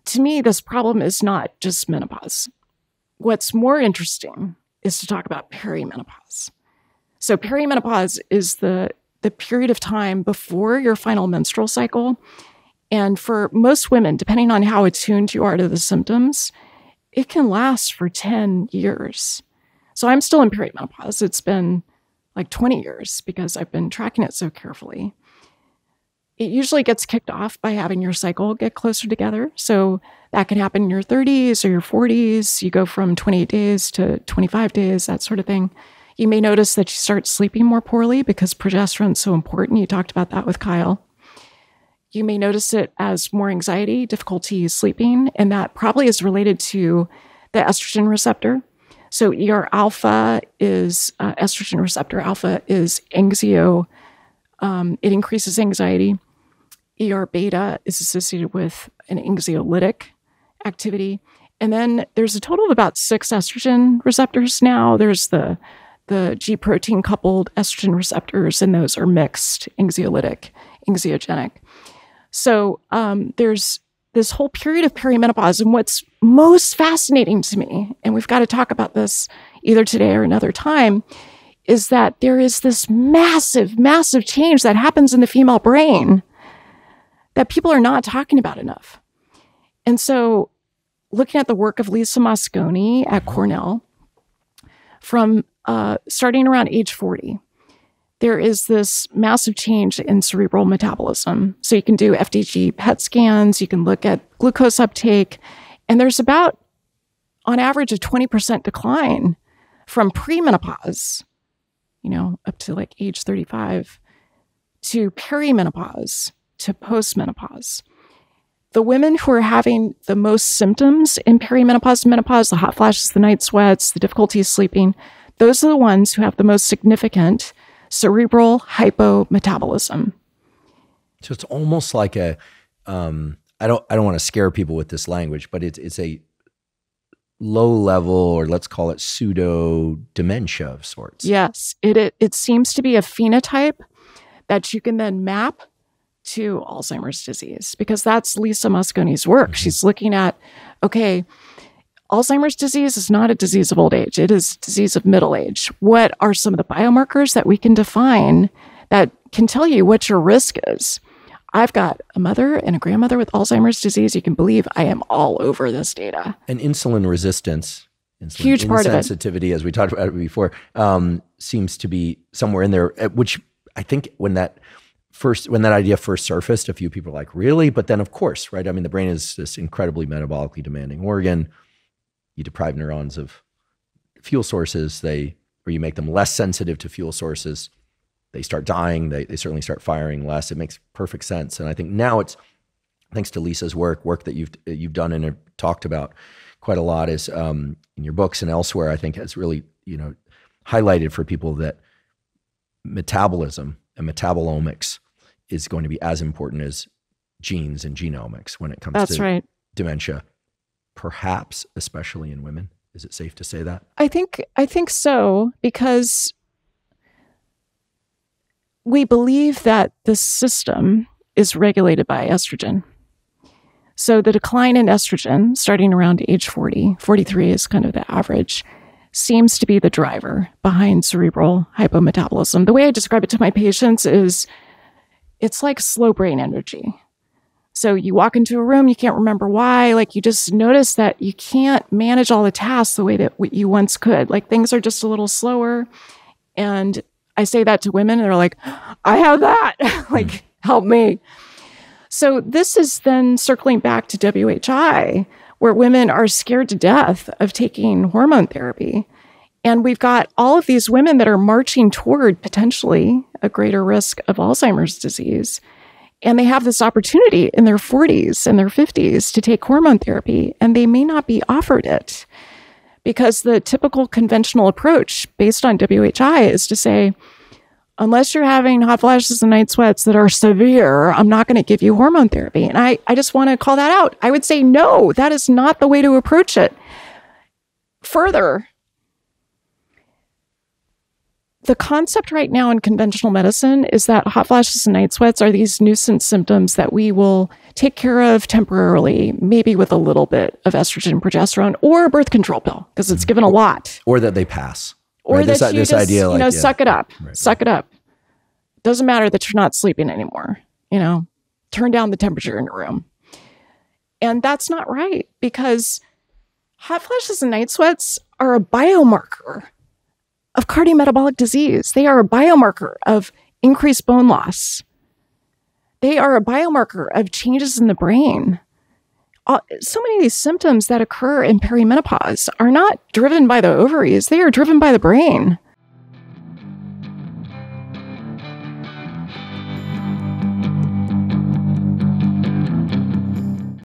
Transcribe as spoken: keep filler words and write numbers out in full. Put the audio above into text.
to me, this problem is not just menopause. What's more interesting is to talk about perimenopause. So perimenopause is the, the period of time before your final menstrual cycle. And for most women, depending on how attuned you are to the symptoms, it can last for ten years. So I'm still in perimenopause. It's been like twenty years because I've been tracking it so carefully. It usually gets kicked off by having your cycle get closer together. So that can happen in your thirties or your forties. You go from twenty-eight days to twenty-five days, that sort of thing. You may notice that you start sleeping more poorly because progesterone is so important. You talked about that with Kyle. You may notice it as more anxiety, difficulty sleeping, and that probably is related to the estrogen receptor. So E R alpha is uh, estrogen receptor alpha is anxio. Um, it increases anxiety. E R beta is associated with an anxiolytic activity. And then there's a total of about six estrogen receptors now. There's the, the G protein coupled estrogen receptors, and those are mixed, anxiolytic, anxiogenic. So um, there's this whole period of perimenopause. And what's most fascinating to me, and we've got to talk about this either today or another time, is that there is this massive, massive change that happens in the female brain that people are not talking about enough. And so looking at the work of Lisa Mosconi at Cornell, from uh, starting around age forty, there is this massive change in cerebral metabolism. So you can do F D G P E T scans, you can look at glucose uptake, and there's about, on average, a twenty percent decline from premenopause, you know, up to like age thirty-five, to perimenopause, to postmenopause. The women who are having the most symptoms in perimenopause and menopause, the hot flashes, the night sweats, the difficulty sleeping, those are the ones who have the most significant cerebral hypometabolism. So it's almost like a, um, I don't, I don't want to scare people with this language, but it's, it's a low level, or let's call it pseudo dementia of sorts. Yes, it, it, it seems to be a phenotype that you can then map to Alzheimer's disease, because that's Lisa Mosconi's work. Mm-hmm. She's looking at, okay, Alzheimer's disease is not a disease of old age. It is a disease of middle age. What are some of the biomarkers that we can define that can tell you what your risk is? I've got a mother and a grandmother with Alzheimer's disease. You can believe I am all over this data. And insulin resistance, insulin huge part of it, insensitivity, as we talked about it before, um, seems to be somewhere in there, which I think when that first, when that idea first surfaced, a few people were like, really? But then of course, right? I mean, the brain is this incredibly metabolically demanding organ. You deprive neurons of fuel sources, they, or you make them less sensitive to fuel sources, they start dying, they, they certainly start firing less. It makes perfect sense. And I think now it's, thanks to Lisa's work, work that you've you've done and have talked about quite a lot is um, in your books and elsewhere, I think has really, you know, highlighted for people that metabolism and metabolomics is going to be as important as genes and genomics when it comes That's to right. dementia. Perhaps, especially in women. Is it safe to say that? I think I think so, because we believe that the system is regulated by estrogen. So the decline in estrogen, starting around age forty, forty-three is kind of the average, seems to be the driver behind cerebral hypometabolism. The way I describe it to my patients is it's like slow brain energy. So you walk into a room, you can't remember why, like you just notice that you can't manage all the tasks the way that you once could. Like things are just a little slower. And I say that to women and they're like, I have that, like help me. So this is then circling back to W H I, where women are scared to death of taking hormone therapy. And we've got all of these women that are marching toward potentially a greater risk of Alzheimer's disease. And they have this opportunity in their forties and their fifties to take hormone therapy, and they may not be offered it because the typical conventional approach based on W H I is to say, unless you're having hot flashes and night sweats that are severe, I'm not going to give you hormone therapy. And I, I just want to call that out. I would say, no, that is not the way to approach it. Further, the concept right now in conventional medicine is that hot flashes and night sweats are these nuisance symptoms that we will take care of temporarily, maybe with a little bit of estrogen and progesterone or a birth control pill, because it's given a lot. Or that they pass. Or right? that this, you this just, idea, you like, know, yeah. suck it up, Right, suck it up. Doesn't matter that you're not sleeping anymore, you know, turn down the temperature in your room. And that's not right, because hot flashes and night sweats are a biomarker of cardiometabolic disease. They are a biomarker of increased bone loss. They are a biomarker of changes in the brain. Uh, so many of these symptoms that occur in perimenopause are not driven by the ovaries. They are driven by the brain.